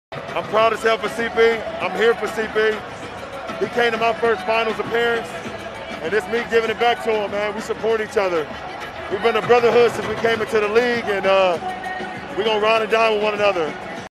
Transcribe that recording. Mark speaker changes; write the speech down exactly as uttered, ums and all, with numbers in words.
Speaker 1: I'm proud as hell for C P. I'm here for C P. He came to my first finals appearance, and it's me giving it back to him, man. We support each other. We've been a brotherhood since we came into the league, and uh, we're going to ride and die with one another.